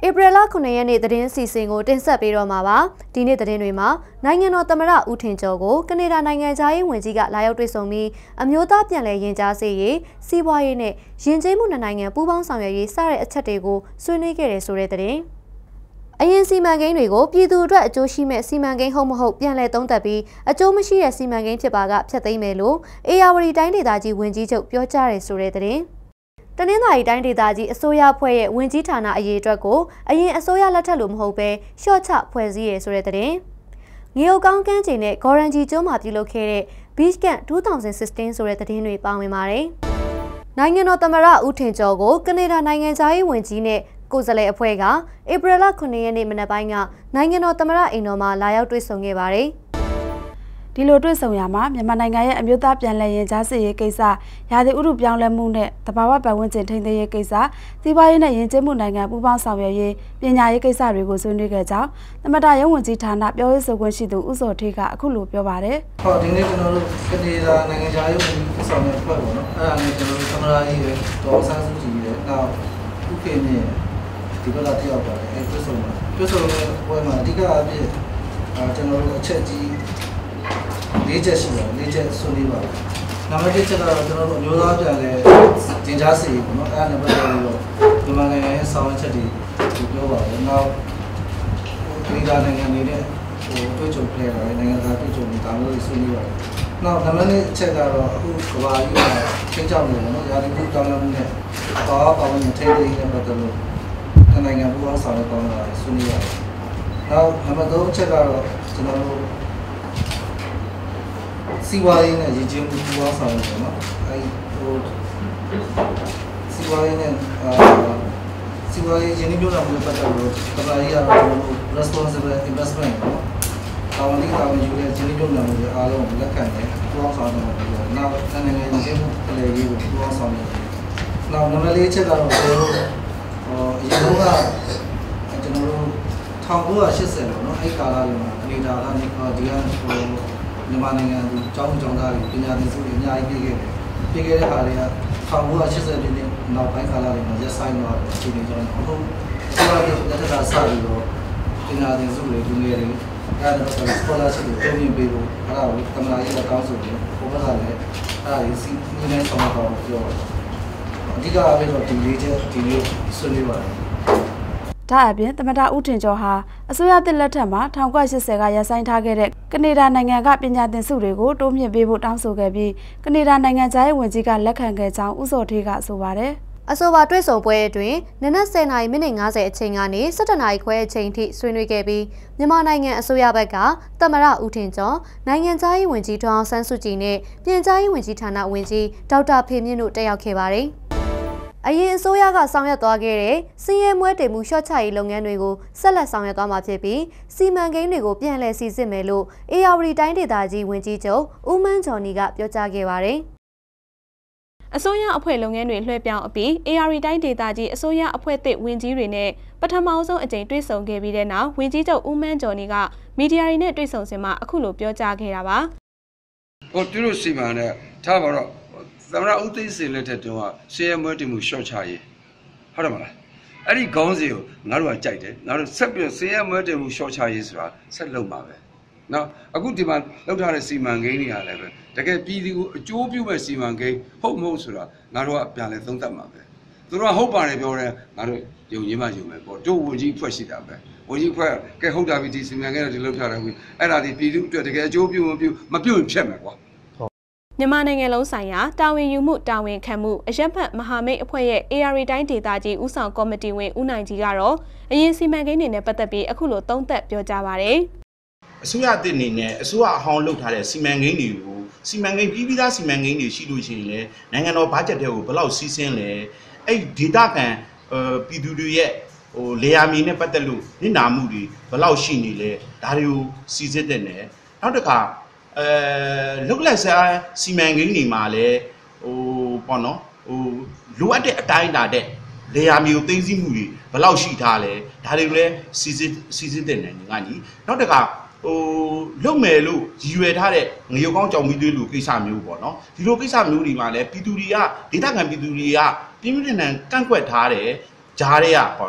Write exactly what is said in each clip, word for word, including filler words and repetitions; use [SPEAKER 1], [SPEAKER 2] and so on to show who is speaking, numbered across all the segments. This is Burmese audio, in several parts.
[SPEAKER 1] April လ ခုနှစ် ရက်နေ့သတင်းစီစဉ်ကိုတင်ဆက်ပေးတော့မှာပါ။ဒီနေ့သတင်းတွေမှာနိုင်ငံတော်သမ္မတဦးထင်ကျော်ကိုကနေဒါနိုင်ငံသားရေးဝန်ကြီးကလာရောက်တွေ့ဆုံပြီးအမျိုးသားပြန်လည်ရင်ကြားစေရေးစီးပွားရေးနဲ့ယဉ်ကျေးမှုနိုင်ငံပူးပေါင်းဆောင်ရွက်ရေးစတဲ့အချက်တွေကိုဆွေးနွေးခဲ့တယ်ဆိုတဲ့သတင်း။အရင်စီမံကိန်းတွေကိုပြည်သူအတွက်အကျိုးရှိမဲ့စီမံကိန်းဟုတ်မဟုတ်ပြန်လည်သုံးသပ်ပြီးအကျိုးမရှိတဲ့စီမံကိန်းဖြစ်ပါကဖျက်သိမ်းမယ်လို့အေယာဝတီတိုင်းဒေသကြီးဝန်ကြီးချုပ်ပြောကြားတယ်ဆိုတဲ့သတင်း။တနင်္သာရီတိုင်းဒေသကြီးအစိုးရဖွဲ့ရဲ့ဝန်ကြီးဌာနအရေးအတွက်ကိုအရင်အစိုးရလက်ထက်လိုမဟုတ်ပဲရှော့ချဖွဲ့စည်းရဆိုတဲ့သတင်း။ငရုတ်ကောင်းကန်းချိန်နဲ့ဂေါ်ရန်ဂျီကျွန်းမှာပြုလုပ်ခဲ့တဲ့ Beach Camp ၂၀၁၆ ဆိုတဲ့သတင်းတွေပါဝင်ပါတယ်။နိုင်ငံတော်သမ္မတဦးထင်ကျော်ကိုကနေဒါနိုင်ငံသားရေးဝန်ကြီးနဲ့ကိုယ်စားလှယ်အဖွဲ့ကဧပြီလ ခုနှစ် ရက်နေ့မနက်ပိုင်းကနိုင်ငံတော်သမ္မတအိမ်တော်မှာလာရောက်တွေ့ဆုံခဲ့ပါတယ်။ဒီလိုတွေ့ဆုံရမှာမြန်မာနိုင်ငံရဲ့အမျိုးသားပြန်လည်ရင်ကြားစေ့ရေးကိစ္စရာသီဥတုပြောင်းလဲမှုနဲ့တဘာဝပတ်ဝန်းကျင်ထိန်းသိမ်းရေးကိစ္စစီးပွားရေးနဲ့ယဉ်ကျေးမှုနိုင်ငံပူးပေါင်းဆောင်ရွက်ရေးပညာရေးကိစ္စတွေကိုဆွေးနွေးခဲ့ကြောင်းသမ္မတရုံးဝန်ကြီးဌာနပြောရေးဆိုခွင့်ရှိသူဦးစောထေးကအခုလိုပြောပါတယ်
[SPEAKER 2] ။ဟုတ်ဒီနေ့ကျွန်တော်တို့ကနေဒါနိုင်ငံသားရေးဝန်ကြီးဆောင်တဲ့အဖွဲ့ပေါ့နော်။အဲ့ဒါနဲ့ကျွန်တော်တို့သမ္မတကြီးရဲ့ဒေါ်ဆန်းစုကြည်ရဲ့နောက်ဥက္ကဋ္ဌနဲ့ဒီဘက်ကတယောက်ပါတယ်အဲ့တွေ့ဆုံမှာတွေ့ဆုံတဲ့ပွဲမှာအဓိကအဖြစ်အာကျွန်တော်တို့အချက်ကြီးလေးချက်ရှိတယ်လေးချက်ဆွေးနွေးပါနံပါတ်တစ်ချက်ကတော့ကျွန်တော်တို့အမျိုးသားပြန်လဲတင်ကြားစီပေါ့နော်အဲ့ဒါနဲ့ပတ်သက်ပြီးတော့မြန်မာနိုင်ငံရဲ့ဆောင်ရွက်ချက်တွေပြောပါမယ်နောက်ဒီကနိုင်ငံတွေနဲ့ဟိုတွေ့ကြုံခဲ့ရတယ်နိုင်ငံသားတွေ့ကြုံနေတာမျိုးဆွေးနွေးပါတယ်နောက်နံပါတ်နှစ်ချက်ကတော့အခုကဘာကြီးကချင်းချောင်းနေတယ်နော်ရာသီဥတုတောင်းတမှုနဲ့ဘာပါဝင်ထိန်းသိမ်းတဲ့ပတ်သက်လို့နိုင်ငံပူးပေါင်းဆောင်ရွက်ကောင်းတာဆွေးနွေးရတယ်နောက်နံပါတ်သုံးချက်ကတော့ကျွန်တော်တို့စီဝါရင်းနဲ့ရည်ကျင်းမှုပူးပေါင်းဆောင်ရွက်တယ်နော်အဲဟိုစီဝါရင်းနဲ့အာစီဝါရင်းရင်းနှီးမြှုပ်နှံမှုပတ်သက်လို့ကမ္ဘာကြီးကတော့ responsible investment နော်တာဝန်ကြီးတာဝန်ယူတဲ့ရင်းနှီးမြှုပ်နှံမှုတွေအားလုံးလက်ခံတယ်ပူးပေါင်းဆောင်ရွက်တယ်နောက်နိုင်ငံရေးရည်ကျင်းမှုအလေရေးကိုပူးပေါင်းဆောင်ရွက်တယ်နောက်နံပါတ်လေးချက်ကတော့ကျွန်တော်တို့ဟိုအရင်ကကျွန်တော်တို့၁၉၈၀ပေါ့နော်အဲ့ကာလတွေမှာအနေဒါကနေဒီကဟိုမြန်မာနိုင်ငံသူကျောင်းကျောင်းသားတွေပညာသင်ဆုတွေအများကြီးပေးခဲ့တယ်ပေးခဲ့တဲ့ဟာတွေက၁၉၈၀ပြည့်နှစ်နောက်ပိုင်းကာလတွေမှာရက်ဆိုင်သွားတယ်အခြေအနေကြောင့်အခုအခုကလက်ထက်ကစပြီးတော့ပညာသင်ဆုတွေလူငယ်တွေအဲ့ဒါတော့ scholarship တွေတိုးမြင့်ပေးဖို့အဲ့ဒါကိုသမ္မတကြီးကတောင်းဆိုတယ်ဘုရားကလည်းအဲ့ဒါကြီးစီးနေဆောင်တော့ပြောတယ်အဓိကအဖြစ်တော့ဒီလေးချက်ဒီလေးဆွေးနွေးပါတယ်
[SPEAKER 1] ဒါအပြင်သမ္မတဦးထင်ကျော်ဟာအစိုးရသစ်လက်ထက်မှာ၁၉၈၀ကရပ်ဆိုင်းထားခဲ့တဲ့ကနေဒါနိုင်ငံကပညာသင်ဆုတွေကိုတိုးမြင့်ပေးဖို့တောင်းဆိုခဲ့ပြီးကနေဒါနိုင်ငံသားရေးဝန်ကြီးကလက်ခံခဲ့ကြောင်းဦးစောထေးကဆိုပါတယ်အဆိုပါတွေ့ဆုံပွဲအတွင်းနနက်၁၀နာရီမိနစ်၅၀အချိန်ကနေ၁၇နာရီခွဲအချိန်ထိဆွေးနွေးခဲ့ပြီးမြန်မာနိုင်ငံအစိုးရဘက်ကသမ္မတဦးထင်ကျော်နိုင်ငံသားရေးဝန်ကြီးဒေါ်အောင်ဆန်းစုကြည်နဲ့ပြည်ကြားရေးဝန်ကြီးဌာနဝန်ကြီးဒေါက်တာဖေမြင့်တို့တက်ရောက်ခဲ့ပါတယ်အရင်အစိုးရကဆောင်ရွက်သွားခဲ့တဲ့စီးရဲမွဲတေမှုရှော့ချရေးလုပ်ငန်းတွေကိုဆက်လက်ဆောင်ရွက်သွားမှာဖြစ်ပြီးစီမံကိန်းတွေကိုပြန်လည်စီစစ်မယ်လို့အေယာဝတီတိုင်းဒေသကြီးဝန်ကြီးချုပ်ဦးမန်းကျော်နီကပြောကြားခဲ့ပါတယ်။အစိုးရအဖွဲ့လုပ်ငန်းတွေလွှဲပြောင်းအပြီးအေယာဝတီတိုင်းဒေသကြီးအစိုးရအဖွဲ့သစ်ဝန်ကြီးတွေနဲ့ပထမဆုံးအကြိမ်တွေ့ဆုံခဲ့ပြီးတဲ့နောက်ဝန်ကြီးချုပ်ဦးမန်းကျော်နီကမီဒီယာတွေနဲ့တွေ့ဆုံစဉ်မှာအခုလိုပြောကြားခဲ့တာပါ
[SPEAKER 3] ။ဟိုသူတို့စီမံတဲ့ထားပါတော့သမ္မတဦးသိန်းစိန်လက်ထက်တုန်းကစီးရဲမွဲတင်မှုရှော့ချရေးဟုတ်တယ်မလားအဲ့ဒီခေါင်းစဉ်ကိုငါတို့ကကြိုက်တယ်ငါတို့ဆက်ပြီးစီးရဲမွဲတင်မှုရှော့ချရေးဆိုတာဆက်လုပ်မှာပဲနော်အခုဒီမှာလောက်ထားတဲ့စီမံကိန်းတွေကလည်းပဲတကယ်ပြည်သူကိုအကျိုးပြုမဲ့စီမံကိန်းဟုတ်မဟုတ်ဆိုတာငါတို့ကပြန်လဲသုံးသပ်မှာပဲသူတို့ကဟုတ်ပါတယ်ပြောတယ်ငါတို့ယုံကြည်မှယုံမယ်ပေါ့တို့ဝန်ကြီးဖွဲ့ရှိတာပဲဝန်ကြီးဖွဲ့ကဲဟုတ်တာပြီဒီစီမံကိန်းတွေလောက်ထားတယ်ပြီအဲ့ဒါဒီပြည်သူအတွက်တကယ်အကျိုးပြုမပြုမပြုရင်ဖြတ်မယ်ကွာ
[SPEAKER 1] မြန်မာနိုင်ငံလုံးဆိုင်ရာတာဝန်ယူမှုတာဝန်ခံမှုအရက်ဖက်မဟာမိတ်အဖွဲ့ရဲ့ အေအာရီ တိုင်းဒေသကြီးဦးဆောင်ကော်မတီဝင်ဦးနိုင်ကြီးကတော့အရင်စီမံကိန်းတွေနဲ့ပတ်သက်ပြီးအခုလိုသုံးသပ်ပြောကြားပါတယ်
[SPEAKER 4] ။အစိုးရအသစ်အနေနဲ့အစိုးရအဟောင်းလုပ်ထားတဲ့စီမံကိန်းတွေကိုစီမံကိန်းပြီးပြီးသားစီမံကိန်းတွေရှိလို့ရှိရင်လည်းနိုင်ငံတော်ဘတ်ဂျက်တွေကိုဘယ်လောက်စီးဆင်းလဲအဲ့ဒေသခံပြည်သူတွေရဲ့ဟိုလေယာမြေနဲ့ပတ်သက်လို့နစ်နာမှုတွေဘယ်လောက်ရှိနေလဲဒါတွေကိုစီစစ်တဲ့နယ်နောက်တစ်ခါအဲလုတ်လက်စားစီမံကိန်းတွေမှာလည်းဟိုပေါ့နော်ဟိုလိုအပ်တဲ့အတိုင်းအတာတဲ့လေယာမြေကိုသိသိမှုတွေဘယ်လောက်ရှိထားလဲဒါတွေကိုလည်းစီစစ်စီစစ်တဲ့နယ်ငါကြီးနောက်တစ်ခါဟိုလုံမယ်လို့ရည်ရွယ်ထားတဲ့ငရုတ်ကောင်းကြောင်မီးသွေးလိုကိစ္စမျိုးပေါ့နော်ဒီလိုကိစ္စမျိုးတွေမှာလည်းပြည်သူတွေကဒေသခံပြည်သူတွေကပြင်းပြင်းထန်ထန်ကန့်ကွက်ထားတယ်ဂျားတွေကပေါ့နော်ဟ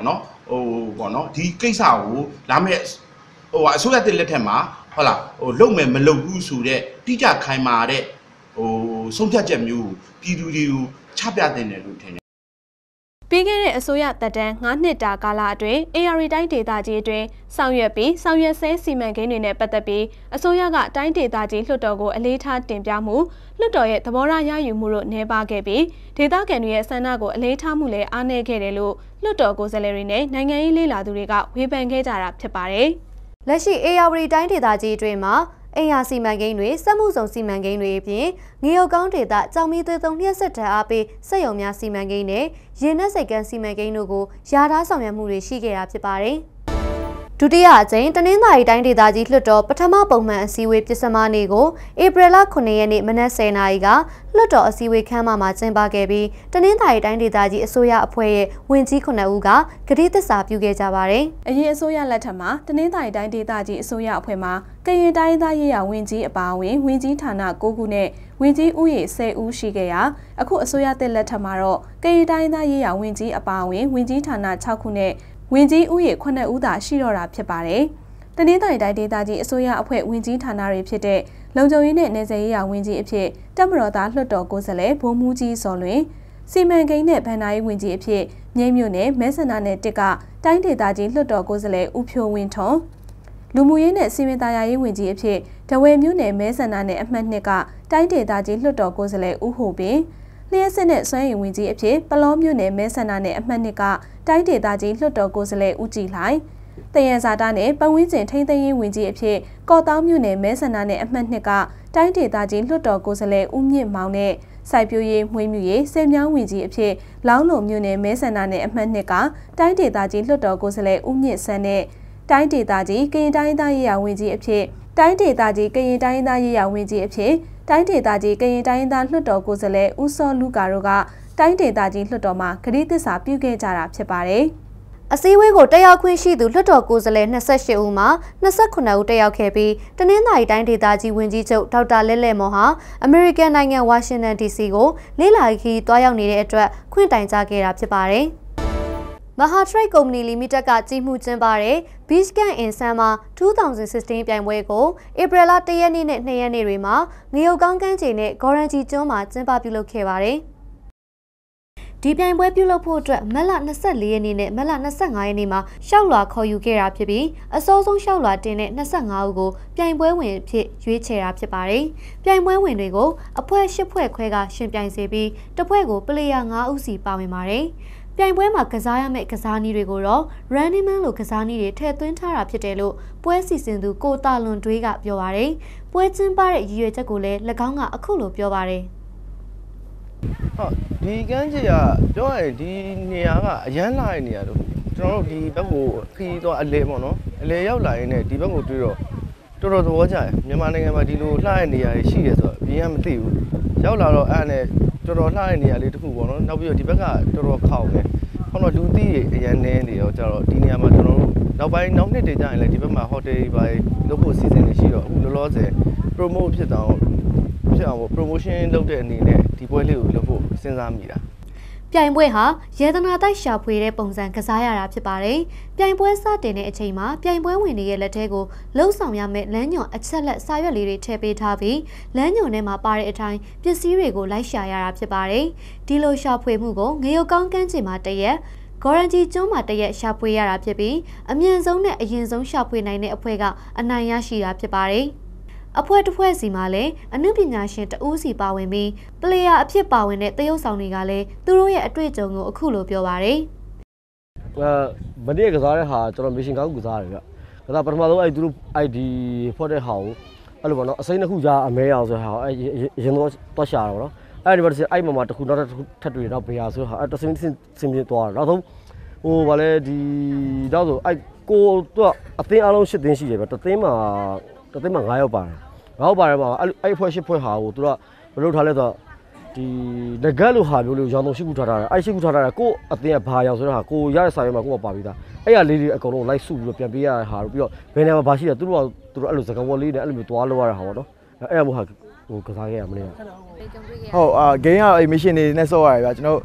[SPEAKER 4] ဟိုပေါ့နော်ဒီကိစ္စကိုလာမဲ့ဟိုအစိုးရတဲ့လက်ထက်မှာဟုတ်လားဟိုလုံမဲ့မလုံဘူးဆိုတဲ့တိကျခိုင်မာတဲ့ဟိုဆုံးဖြတ်ချက်မျိုးပြည်သူတွေကိုချပြတဲ့တယ်လို့ထင်တယ်
[SPEAKER 5] ပြီးခဲ့တဲ့အစိုးရသက်တမ်း၅နှစ်တာကာလအတွင်း A R တိုင်းဒေသကြီးအတွင်းဆောင်ရွက်ပြီးဆောင်ရွက်ဆဲစီမံကိန်းတွေနဲ့ပတ်သက်ပြီးအစိုးရကတိုင်းဒေသကြီးလွှတ်တော်ကိုအလေးထားတင်ပြမှုလွှတ်တော်ရဲ့သဘောထားရယူမှုတို့နှဲပါခဲ့ပြီးဒေသခံတွေရဲ့ဆန္ဒကိုအလေးထားမှုလည်းအားနည်းခဲ့တယ်လို့လွှတ်တော်ကိုယ်စားလှယ်တွေနဲ့နိုင်ငံရေးလေ့လာသူတွေကဝေဖန်ခဲ့ကြတာဖြစ်ပါတယ်
[SPEAKER 1] ။လက်ရှိ A R တိုင်းဒေသကြီးအတွင်းမှာအိမ်ယာစီမံကိန်းတွေစက်မှုစုံစီမံကိန်းတွေအပြင်ငရုတ်ကောင်းဒေသကြောင်မီသွေးသုံးလျှက်စစ်တအားပေးစက်ရုံများစီမံကိန်းနဲ့ရေနက်စိတ်ကမ်းစီမံကိန်းတို့ကိုယာထားဆောင်ရွက်မှုတွေရှိခဲ့တာဖြစ်ပါတယ်။ဒုတိယအကြိမ်တနင်္သာရီတိုင်းဒေသကြီးလွှတ်တော်ပထမပုံမှန်အစည်းအဝေးပြစ်စမနေ့ကိုဧပြီလခုနှစ်ရက်နေ့မနက်ဆယ်နာရီကလွှတ်တော်အစည်းအဝေးခန်းမမှာကျင်းပခဲ့ပြီးတနင်္သာရီတိုင်းဒေသကြီးအစိုးရအဖွဲ့ရဲ့ဝန်ကြီးခုနှစ်ဦးကကတိသစ္စာပြုခဲ့ကြပါတယ်
[SPEAKER 5] ။အရင်အစိုးရလက်ထက်မှာတနင်္သာရီတိုင်းဒေသကြီးအစိုးရအဖွဲ့မှာကရင်တိုင်းသားရေးရာဝန်ကြီးအပါအဝင်ဝန်ကြီးဌာန၉ခုနဲ့ဝန်ကြီးဦးရေ၁၀ဦးရှိခဲ့ရာအခုအစိုးရသစ်လက်ထက်မှာတော့ကရင်တိုင်းသားရေးရာဝန်ကြီးအပါအဝင်ဝန်ကြီးဌာန၆ခုနဲ့ဝန်ကြီးဦးရေခုနှစ်ဦးသာရှိတော့တာဖြစ်ပါတယ်။တနင်္သာရီတိုင်းဒေသကြီးအစိုးရအဖွဲ့ဝန်ကြီးဌာနတွေဖြစ်တဲ့လုံခြုံရေးနဲ့နယ်စပ်ရေးရာဝန်ကြီးအဖြစ်တပ်မတော်သားလွှတ်တော်ကိုယ်စားလှယ်ဗိုလ်မှူးကြီးစော်လွင်စီမံကိန်းနဲ့ဗဏ္ဍာရေးဝန်ကြီးအဖြစ်မြိတ်မြို့နယ်မဲဆန္ဒနယ်တစ်ကတိုင်းဒေသကြီးလွှတ်တော်ကိုယ်စားလှယ်ဦးဖြိုးဝင်းထွန်းလူမှုရေးနဲ့စီမံသားရေးဝန်ကြီးအဖြစ်ဒဝယ်မြို့နယ်မဲဆန္ဒနယ်အမှတ်နှစ်ကတိုင်းဒေသကြီးလွှတ်တော်ကိုယ်စားလှယ်ဦးဟိုပင်လျှက်စစ်နဲ့စွမ်းရည်ဝန်ကြီးအဖြစ်ပလောမြို့နယ်မဲဆန္ဒနယ်အမှတ်နှစ်ကတိုင်းဒေသကြီးလွှတ်တော်ကိုယ်စားလှယ်ဦးကြည်လှိုင်တယံဇာတာနဲ့ပတ်ဝန်းကျင်ထိန်းသိမ်းရေးဝန်ကြီးအဖြစ်ကော့တောင်းမြို့နယ်မဲဆန္ဒနယ်အမှတ်နှစ်ကတိုင်းဒေသကြီးလွှတ်တော်ကိုယ်စားလှယ်ဦးမြင့်မောင်နဲ့စိုက်ပျိုးရေးမွေးမြူရေးစေမြောင်းဝန်ကြီးအဖြစ်လောင်းလုံမြို့နယ်မဲဆန္ဒနယ်အမှတ်နှစ်ကတိုင်းဒေသကြီးလွှတ်တော်ကိုယ်စားလှယ်ဦးမြင့်ဆန်းနဲ့တိုင်းဒေသကြီးကရင်တိုင်းသားရေးရာဝန်ကြီးအဖြစ်တိုင်းဒေသကြီးကရင်တိုင်းသားရေးရာဝန်ကြီးအဖြစ်တိုင်းဒေသကြီးကရင်တိုင်းသားလွှတ်တော်ကိုယ်စားလှယ်ဦးစောလူကာတို့ကတိုင်းဒေသကြီးလွှတ်တော်မှာကတိသစ္စာပြုခဲ့ကြတာဖြစ်ပါတယ်
[SPEAKER 1] ။အစည်းအဝေးကိုတက်ရောက်ခွင့်ရှိသူလွှတ်တော်ကိုယ်စားလှယ်၂၈ဦးမှာ၂၉ဦးတက်ရောက်ခဲ့ပြီးတနင်္သာရီတိုင်းဒေသကြီးဝန်ကြီးချုပ်ဒေါက်တာလဲ့လဲ့မော်ဟာအမေရိကန်နိုင်ငံဝါရှင်တန် ဒီစီကိုလေ့လာခီးသွားရောက်နေတဲ့အတွက်ခွင့်တိုင်ကြားခဲ့တာဖြစ်ပါတယ်။မဟာထရိတ်ကုမ္ပဏီလီမိတက်ကကြီးမှုကျင်းပတဲ့ Beachcan in Summer ၂၀၁၆ပြိုင်ပွဲကိုဧပြီလ၁ရက်နေ့နဲ့၂ရက်နေ့တွေမှာငရုတ်ကောင်းကမ်းခြေနဲ့ဂေါ်ရန်ဂျီကျွန်းမှာကျင်းပပြုလုပ်ခဲ့ပါတယ်။ဒီပြိုင်ပွဲပြုလုပ်ဖို့အတွက်မတ်လ၂၄ရက်နေ့နဲ့မတ်လ၂၅ရက်နေ့မှာရှောက်လွာခေါ်ယူခဲ့တာဖြစ်ပြီးအစောဆုံးရှောက်လွာတင်တဲ့၂၅ဦးကိုပြိုင်ပွဲဝင်အဖြစ်ရွေးချယ်တာဖြစ်ပါတယ်။ပြိုင်ပွဲဝင်တွေကိုအဖွဲ့၈ဖွဲ့ခွဲကရှင်ပြိုင်စေပြီးတစ်ဖွဲ့ကိုပလေယာ၅ဦးစီပါဝင်ပါတယ်။ပြိုင်ပွဲမှာကစားရမယ့်ကစားနည်းတွေကိုတော့ Running Man လိုကစားနည်းတွေထည့်သွင်းထားတာဖြစ်တယ်လို့ပွဲစီစဉ်သူကိုတာလွန်တွေးကပြောပါတယ်။ပွဲကျင်းပတဲ့ရည်ရွယ်ချက်ကိုလည်း၎င်းကအခုလိုပြောပါတယ်။
[SPEAKER 6] ဟုတ်ဒီကမ်းခြေကပြောရရင်ဒီနေရာကအရန်လာတဲ့နေရာလို့ကျွန်တော်တို့ဒီဘက်ကိုခီးတော့အလဲပေါ့နော်အလဲရောက်လာရင်လည်းဒီဘက်ကိုတွေးတော့တော်တော်သဘောကျတယ်မြန်မာနိုင်ငံမှာဒီလိုလှတဲ့နေရာတွေရှိတယ်ဆိုတော့အပြင်ကမသိဘူးရောက်လာတော့အဲ့နဲ့တော်တော်လှတဲ့နေရာလေးတစ်ခုပေါ့နော်နောက်ပြီးတော့ဒီဘက်ကတော်တော်ခေါင်တယ်ခေါင်းတော့လူသိအရန်နေနေတော့ကြတော့ဒီနေရာမှာကျွန်တော်တို့နောက်ပိုင်းနောက်နှစ်တည်းကျရင်လည်းဒီဘက်မှာဟိုတယ်တွေပါလုပ်ဖို့စီစဉ်နေရှိတော့အခုလောလောဆယ် promote ဖြစ်တော့ဖြစ်အောင် promotion လုပ်တဲ့အနေနဲ့ဒီပွဲလေးကိုလုပ်ဖို့စဉ်းစားမိတာ
[SPEAKER 1] ပြိုင်ပွဲဟာရေသနာတိုက်ရှာဖွေတဲ့ပုံစံကစားရတာဖြစ်ပါတယ်။ပြိုင်ပွဲစတင်တဲ့အချိန်မှာပြိုင်ပွဲဝင်တွေရဲ့လက်ထဲကိုလှုပ်ဆောင်ရမယ့်လမ်းညွန်အချက်လက်စာရွက်လေးတွေထည့်ပေးထားပြီးလမ်းညွန်ထဲမှာပါတဲ့အတိုင်းပစ္စည်းတွေကိုလိုက်ရှာရတာဖြစ်ပါတယ်။ဒီလိုရှာဖွေမှုကိုငရုတ်ကောင်းကမ်းခြေမှာတရက်ဂေါ်ရန်ဂျီကျွန်းမှာတရက်ရှာဖွေရတာဖြစ်ပြီးအမြန်ဆုံးနဲ့အရင်ဆုံးရှာဖွေနိုင်တဲ့အဖွဲ့ကအနိုင်ရရှိတာဖြစ်ပါတယ်။အဖွဲ့တစ်ဖွဲ့စီမှာလည်းအနုပညာရှင်တဦးစီပါဝင်ပြီးပလေယာအဖြစ်ပါဝင်တဲ့တရုတ်ဆောင်တွေကလည်းသူတို့ရဲ့အတွေ့အကြုံကိုအခုလိုပြောပါတယ်
[SPEAKER 6] ။အဲမနေ့ကစားတဲ့ဟာကျွန်တော်မရှင်ကောက်ကစားတယ်ဗျ။ကစားပထမဆုံးအဲ့သူတို့ အိုင်ဒီ ဖော့တဲ့ဟာကိုအဲ့လိုပေါ့နော်အစိမ်းတစ်ခုကြားအမဲအောင်ဆိုဟာအဲ့ရင်တော့တွားရှာတော့နော်။အဲ့ဒီမှာအဲ့မှာတစ်ခုနောက်တစ်ခုထပ်တွေ့တော့ဘေးဟာဆိုဟာအဲ့တစင်းစင်းစင်းပြသွားတာ။နောက်ဆုံးဟိုဗာလဲဒီတော့ဆိုအဲ့ကိုတော့အသင်းအလုံး၈သင်းရှိတယ်ဗျ။တသင်းမှာတသိန်းမှာ၅ယောက်ပါတယ်၅ယောက်ပါတယ်မှာအဲ့အဲ့ဖွဲ့၈ဖွဲ့ဟာကိုသူကမလုပ်ထားလဲဆိုတော့ဒီငကက်လိုဟာမျိုးလေးရောင်သုံးရှိခုထားတာအဲ့ရှိခုထားတာကိုအတင်းကဘာရောင်ဆိုတော့ဟာကိုရတဲ့စာရွက်မှာကိုကပါပြီးသားအဲ့ရလေးတွေအကုန်လုံးလိုက်စုပြီးတော့ပြန်ပေးရတဲ့ဟာတို့ပြီးတော့ဘယ်နေရာမှာဘာရှိတယ်သူတို့ကသူတို့အဲ့လိုစကားဝေါ်လေးနဲ့အဲ့လိုမျိုးသွားလောက်ရတာဟာပေါ့နော်အဲ့အမို့ဟာဟိုကစားခဲ့ရမလဲဟုတ်
[SPEAKER 7] အာဂိမ်းကအဲ့မရှင်နေနဲ့ဆော့ရတယ်ဗျာကျွန်တော်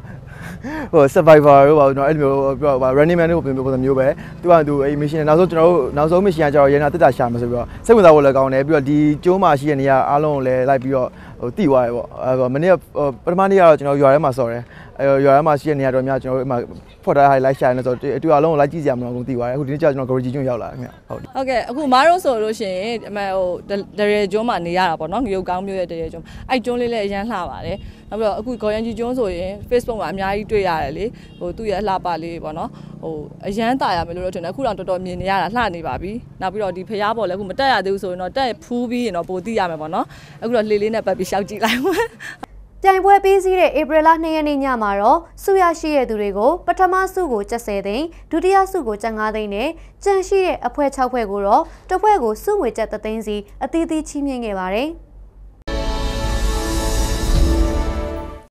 [SPEAKER 7] ဟို survivor တို့ပါတော့အဲ့လိုမျိုး running man တို့ပုံစံမျိုးပဲသူကသူအဲ့ mission နောက်ဆုံးကျွန်တော်တို့နောက်ဆုံး mission ကကျတော့ရန်နာတက်တာရှာမှာဆိုပြီးတော့စိတ်ဝင်စားဖို့လည်းကောင်းတယ်ပြီးတော့ဒီကျိုးမှာရှိတဲ့နေရာအားလုံးကိုလည်းလိုက်ပြီးတော့ဟိုတိသွားတယ်ပေါ့အဲ့မနေ့ပထမနေ့ကတော့ကျွန်တော်ရွာထဲမှာစော်တယ်အဲ့ရွာထဲမှာရှိတဲ့နေရာတော်များကျွန်တော်တို့အမှဖော်တာ highlight ရှာနေဆိုတော့တူအားလုံးကိုလိုက်ကြည့်စရာမလိုဘူးတိသွားတယ်အခုဒီနေ့ကျကျွန်တော် Gorigi ကျွန်းရောက်လာတယ်ခင်ဗျဟုတ်
[SPEAKER 8] ဟုတ်ကဲ့အခုမားတို့ဆိုလို့ရှိရင်အမှဟိုဒရဲကျွန်းမှာနေရတာပေါ့နော်ငရုတ်ကောင်းမျိုးရဲ့ဒရဲကျွန်းအဲ့ကျွန်းလေးလည်းအရန်လှပါတယ်နောက်ပြီးတော့အခုခေါ်ရန်ကြီးကျွန်းဆိုရင် Facebook မှာအများကြီးတွေ့ရတယ်လေဟိုသူ့ရဲ့အလှပလေးပေါ့နော်ဟိုအရန်တာရမယ်လို့တော့ထင်တယ်အခုတော့တော်တော်မြင်နေရတာလှနေပါပြီနောက်ပြီးတော့ဒီဖျားပေါ်လည်းအခုမတက်ရသေးဘူးဆိုရင်တော့တက်ဖူးပြီးရင်တော့ပိုသိရမယ်ပေါ့နော်အခုတော့လှေလေးနဲ့ပတ်ပြီးရှောက်ကြည့်လိုက်မယ်
[SPEAKER 1] ပြိုင်ပွဲပြီးစီးတဲ့ဧပြီလနှစ်ရက်နေ့ညမှာတော့စုရရှိတဲ့သူတွေကိုပထမစုကိုကျပ်ဆယ်သိန်းဒုတိယစုကိုကျပ်ငါးသိန်းနဲ့ကျန်ရှိတဲ့အဖွဲ၆ဖွဲကိုတော့တစ်ဖွဲကိုစုငွေကျပ်သသိန်းစီအသီးသီးချီးမြှင့်ခဲ့ပါတယ်။